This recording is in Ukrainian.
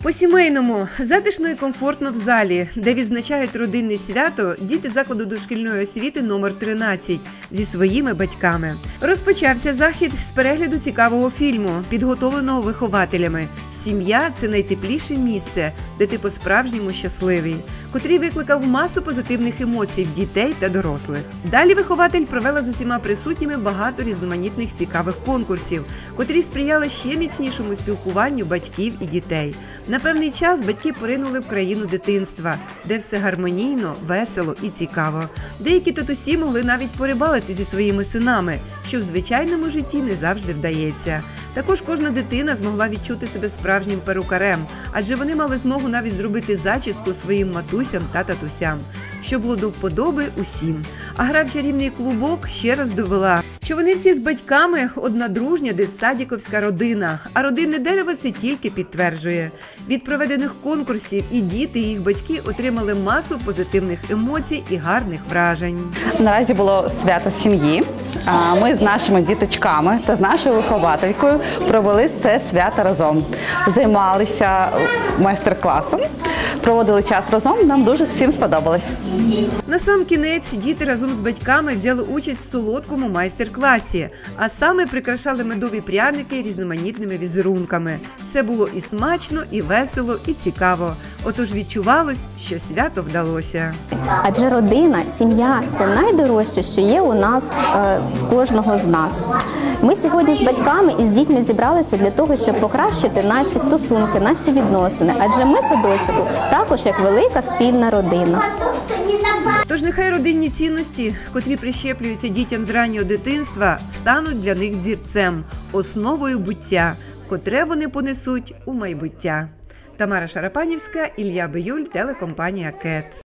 По-сімейному, затишно і комфортно в залі, де відзначають родинне свято діти закладу дошкільної освіти номер 13 зі своїми батьками. Розпочався захід з перегляду цікавого фільму, підготовленого вихователями «Сім'я – це найтепліше місце, де ти по-справжньому щасливий», котрий викликав масу позитивних емоцій в дітей та дорослих. Далі вихователь провела з усіма присутніми багато різноманітних цікавих конкурсів, котрі сприяли ще міцнішому спілкуванню батьків і дітей. На певний час батьки поринули в країну дитинства, де все гармонійно, весело і цікаво. Деякі татусі могли навіть порибалити зі своїми синами, що в звичайному житті не завжди вдається. Також кожна дитина змогла відчути себе справжнім перукарем, адже вони мали змогу навіть зробити зачіску своїм матусям та татусям, що було до вподоби усім. А гра в чарівний клубок ще раз довела, що вони всі з батьками одна дружня дитсадіковська родина, а родинне дерево це тільки підтверджує. Від проведених конкурсів і діти, і їх батьки отримали масу позитивних емоцій і гарних вражень. Наразі було свято сім'ї. Ми з нашими діточками та з нашою вихователькою провели це свято разом. Займалися майстер-класом, проводили час разом, нам дуже всім сподобалось. Насамкінець діти разом з батьками взяли участь в солодкому майстер-класі, а саме прикрашали медові пряники різноманітними візерунками. Це було і смачно, і весело, і цікаво. Отож відчувалось, що свято вдалося. Адже родина, сім'я – це найдорожче, що є у нас, в кожного з нас. Ми сьогодні з батьками і з дітьми зібралися для того, щоб покращити наші стосунки, наші відносини. Адже ми садочку також як велика спільна родина. Тож нехай родинні цінності, котрі прищеплюються дітям з раннього дитинства, стануть для них взірцем, основою буття, котре вони понесуть у майбуття. Тамара Шарапанівська, Ілля Биюль, телекомпанія «КЕТ».